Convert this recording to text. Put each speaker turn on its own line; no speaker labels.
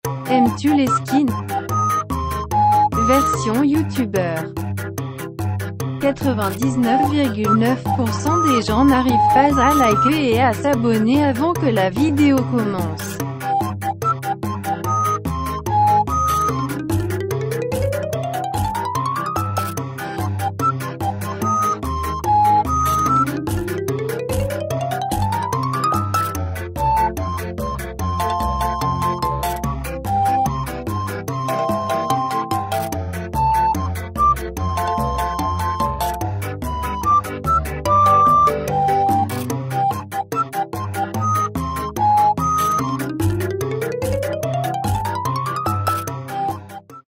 Aimes-tu les skins? Version youtubeur. 99,9% des gens n'arrivent pas à liker et à s'abonner avant que la vidéo commence.